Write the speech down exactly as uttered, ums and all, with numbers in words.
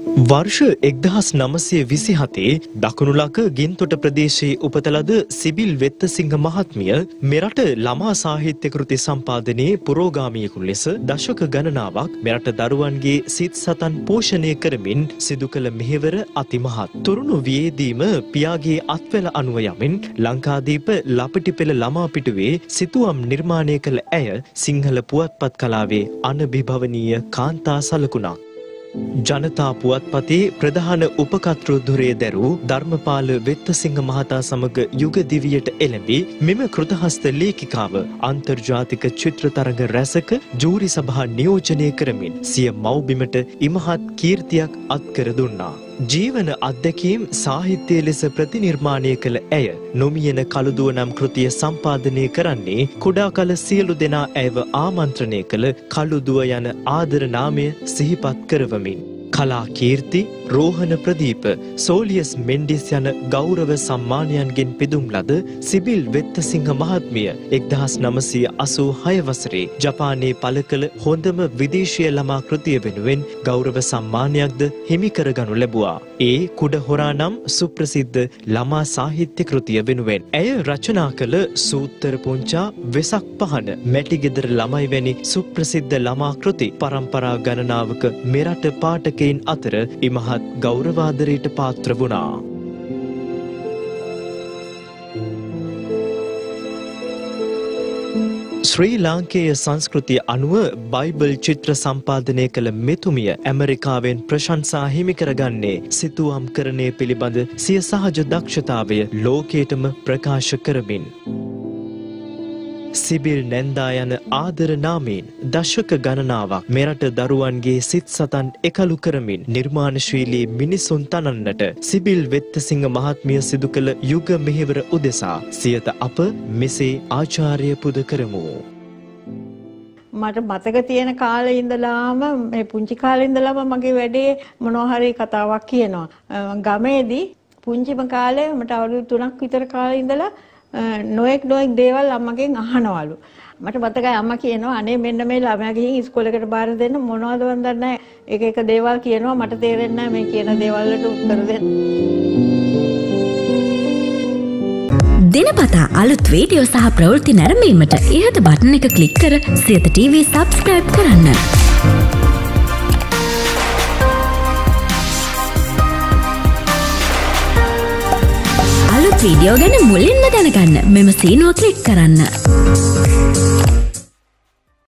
වර්ෂ එක්දහස් නවසිය විසිහතේ දකුණුලක ගින්තොට ප්‍රදේශයේ උපත ලද සිබිල් වෙත්තසිංහ මහත්මිය මෙරට ළමා සාහිත්‍ය කෘති සම්පාදනයේ පුරෝගාමියෙකු ලෙස දශක ගණනාවක් මෙරට දරුවන්ගේ සිත් සතන් පෝෂණය කරමින් සිදු කළ මෙහෙවර අතිමහත්. තුරුණු වියේදීම පියාගේ අත්වැල අනුව යමින් ලංකාදීප ලපටිපෙළ ළමා පිටුවේ සිතුවම් නිර්මාණය කළ ඇය සිංහල පුවත්පත් කලාවේ අනභිභවනීය කාන්තා සලකුණක්. ජනතා පුවත්පතේ ප්‍රධාන උපකර්තෘ ධුරයේ දැරූ ධර්මපාල වෙත්තසිංහ මහතා සමග යුග දිවියට එළඹි මෙම කෘතහස්ත ලේඛිකාව අන්තර්ජාතික චිත්‍ර තරඟ රැසක ජූරි සභා නියෝජනය කරමින් සිය මව්බිමට ඉමහත් කීර්තියක් අත්කර දුන්නා. ජීවන අත්දැකීම් සාහිත්‍ය ලෙස ප්‍රතිනිර්මාණය කළ ඇය නොමියන කළුදුව නම් කෘතිය සම්පාදනය කරන්නේ කුඩා කල සියලු දෙනා ඇයව ආමන්ත්‍රණය කළ කළුදුව යන ආදර නාමය සිහිපත් කරවමින් කලා කීර්ති, රෝහණ ප්‍රදීප, සෝලියස් මෙන්ඩිස් යන ගෞරව සම්මානයන්ගෙන් පිදුම් ලද සිබිල් වෙත්තසිංහ මහත්මිය එක්දහස් නවසිය අසූ හය වසරේ ජපානයේ පළ කළ හොඳම විදේශීය ළමා කෘතිය වෙනුවෙන් ගෞරව සම්මානයක්ද හිමි කරගනු ලැබුවා. ඒ කුඩ හොරා නම් සුප්‍රසිද්ධ ළමා සාහිත්‍ය කෘතිය වෙනුවෙන් ඇය රචනා කළ සූත්තර පුංචා, වෙසක් පහන, මැටිගෙදර ළමයි වැනි සුප්‍රසිද්ධ ළමා කෘති පරම්පරා ගණනාවක මෙරට පාඨකයින් අතර ඉමහත් ගෞරවාදරයට පාත්‍ර වුණා. ශ්‍රී ලාංකේය සංස්කෘතිය අනුව බයිබල් චිත්‍ර සම්පාදනය කළ මෙතුමිය ඇමරිකාවෙන් ප්‍රශංසා හිමි කරගන්නේ සිතුවම් කරණය පිළිබඳ සිය සහජ දක්ෂතාවය ලෝකයටම ප්‍රකාශ කරමින්. සිබිල් නැන්දා යන ආදර නාමයෙන් දශක ගණනාවක් මෙරට දරුවන්ගේ සිත් සතන් එකලු කරමින් නිර්මාණශීලී මිනිසුන් තනන්නට සිබිල් වෙත්තසිංහ මහත්මිය සිදු කළ යුග මෙහෙවර උදෙසා සියත අප මෙසේ ආචාර්ය පුද කරමු. මට මතක තියෙන කාලේ ඉඳලාම මේ පුංචි කාලේ ඉඳලාම මගේ වැඩේ මොනවා හරි කතාවක් කියනවා. ගමේදී පුංචිම කාලේ මට අවුරුදු තුනක් විතර කාලේ ඉඳලා නොඑක් නොඑක් දේවල් අම්මගෙන් අහනවලු. මට මතකයි අම්මා කියනවා අනේ මෙන්න මේ ළමයා ගිහින් ඉස්කෝලේකට බාර දෙන්න මොනවද මන් දන්නේ නැහැ. එක එක දේවල් කියනවා මට තේරෙන්නේ නැහැ මේ කියන දේවල් වලට උත්තර දෙන්න. දිනපතා අලුත් වීඩියෝ සහ ප්‍රවෘත්ති නැරඹීමට ඉහත බටන් එක ක්ලික් කර සියත ටීවී සබ්ස්ක්‍රයිබ් කරන්න. වීඩියෝ ගැන මුලින්ම දැනගන්න මෙම සීනුව ක්ලික් කරන්න.